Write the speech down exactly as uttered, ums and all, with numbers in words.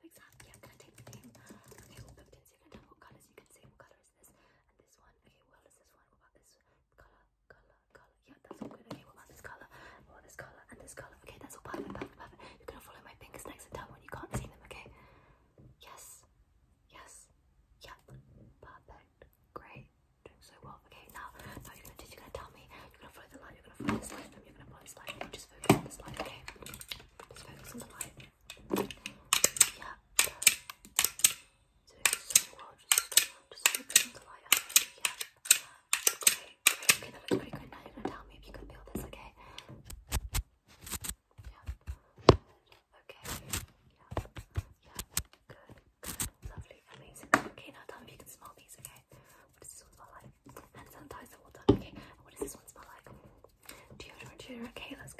exam. Yeah, I'm gonna take the name. Okay, all evidence. You're gonna tell me what colours you can see. What colour is this? And this one. Okay, well, is this one? What about this colour? Colour, colour. Yeah, that's all good. Okay, what about this colour? What about this colour and this colour? Okay, that's all perfect, perfect, perfect. You're gonna follow my fingers next and tell me when you can't see them. Okay. Yes. Yes. Yep. Perfect. Great. Doing so well. Okay, now, now you're gonna you're gonna tell me. You're gonna follow the light. You're gonna follow this light. You're gonna follow this light. Just focus on this light. Okay. Just focus on the light. Yeah. Doing so well. Just, just focus on the light. Okay. Yeah. Great. Great. Okay, that looks pretty good. Now you're gonna tell me if you can feel this. Okay. Yeah. Okay. Yeah. Yeah. Good. Good. Lovely. Amazing. Okay, now tell me if you can smell these. Okay. What does this one smell like? Hand sanitizer, well done. Okay. And what does this one smell like? Deodorant, deodorant. Okay, that's